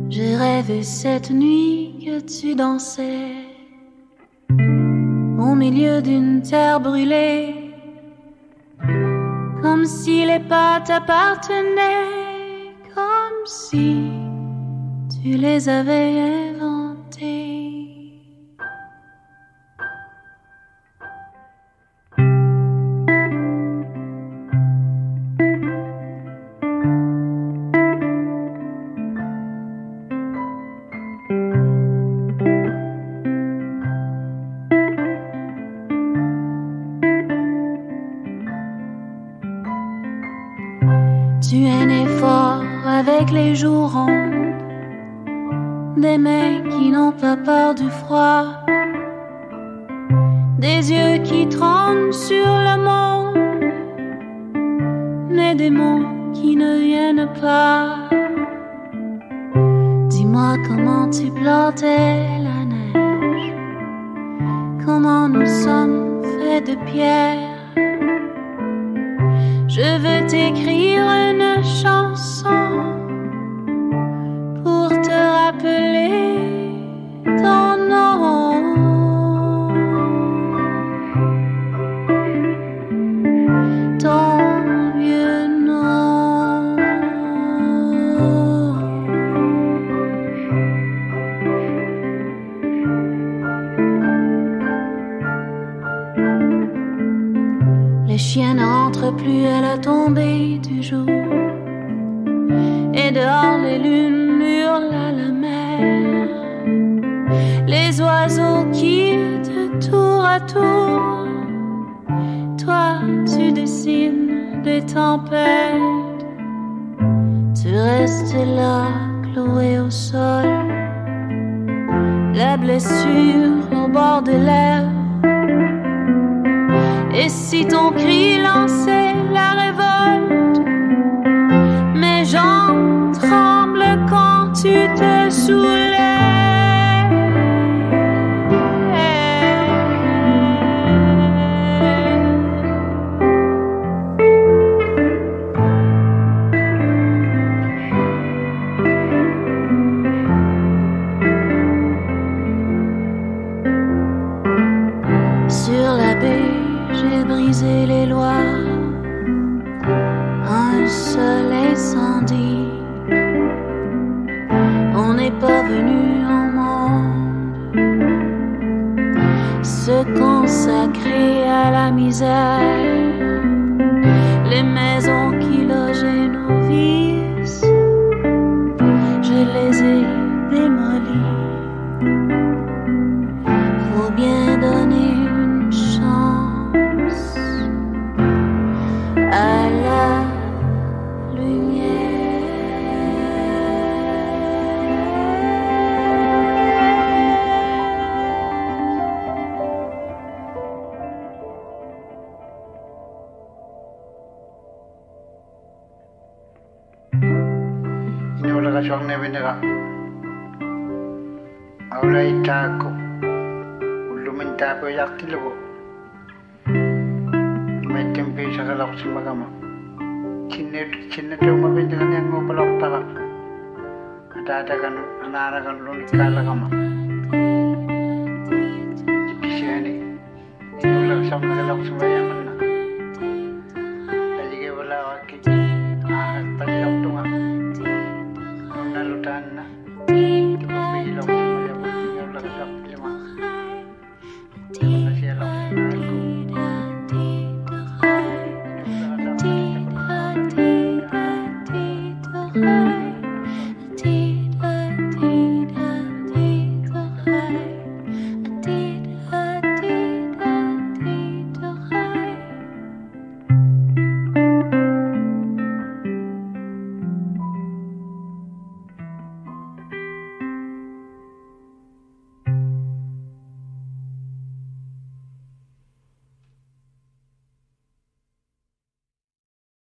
J'ai rêvé cette nuit que tu dansais au milieu d'une terre brûlée, comme si les pas t'appartenaient, comme si tu les avais inventés. Tu es né fort avec les joues rondes, des mains qui n'ont pas peur du froid, des yeux qui tremblent sur le monde, mais des mots qui ne viennent pas. Dis-moi comment tu plantais la neige, comment nous sommes faits de pierre. Je veux t'écrire une chanson pour te rappeler ton nom, ton vieux nom. Les chiens ne rentrent plus à la tombée du jour, et dehors les lunes hurlent à la mer. Les oiseaux quittent tour à tour, toi tu dessines des tempêtes. Tu restes là, cloué au sol, la blessure au bord des lèvres. Et si ton cri lançait la révolte, mes jambes tremblent quand tu te soulèves. Sur la baie, j'ai brisé les lois, un seul incendie. On n'est pas venu au monde se consacrer à la misère. Les maisons qui logeaient nos vices, je les ai démolies. Faut bien donner une chance à la lumière. Inulaga sonne venera aula itako ulumenta ko yaktilogo metem pesa kalak simagama chinne tuma benjangan yang ngopalok taka ada kan anara kan lon kala kama kisiani inulaga sonne kalak simaya manna aji ke bola wakki ah tadi waktu ma lutanna